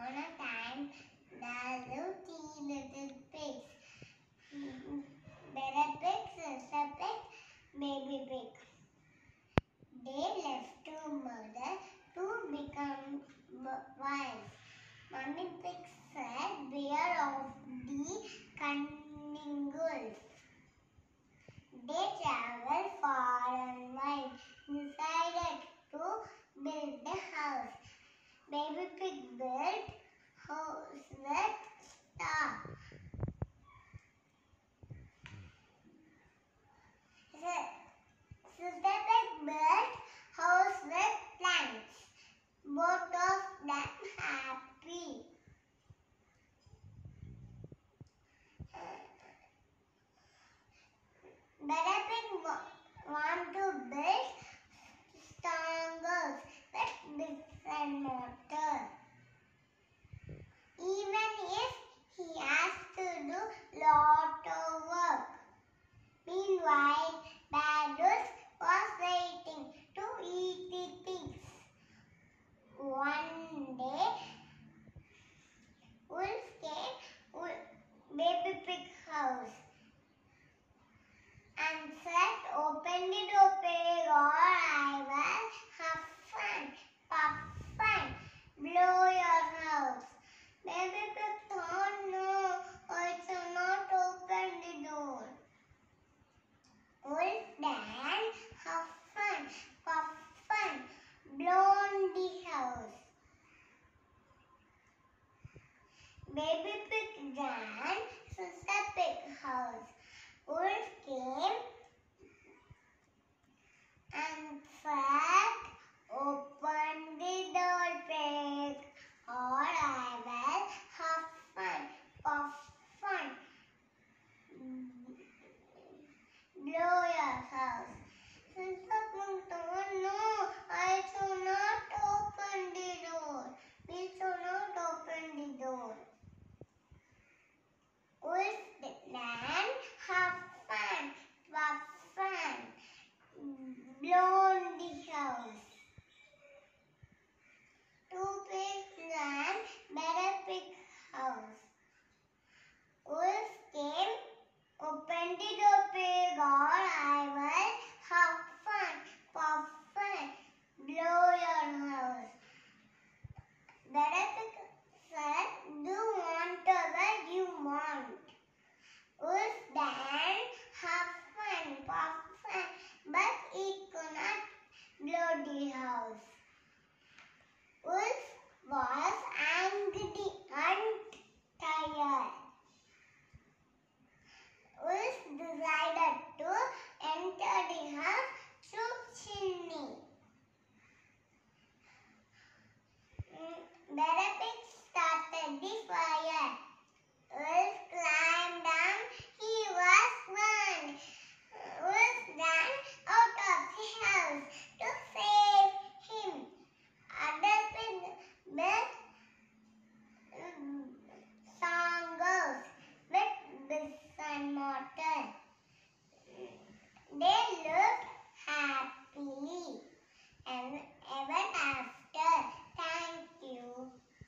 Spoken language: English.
On a time, there lived three little pigs. Better pig, sister pig, baby pig. They left to mother to become wives. Mummy pig said, "Beware of the cunning wolf." They traveled far and wide, decided to build a house. Baby pig built house with star. Sister pig built house with planks. Both of them happy. Better pig want to build stronger with bricks and mortar. Even if he has to do lot of work. Meanwhile, Bad Wolf was waiting to eat the pigs. One day, Wolf came to baby pig house and said, "Open the door, pig, or I will huff and puff and blow your house." Baby pig thought, "No, I shall not open the door." Wolf then huff and puff and blown the house. Baby pig ran Sister pig house. Wolf came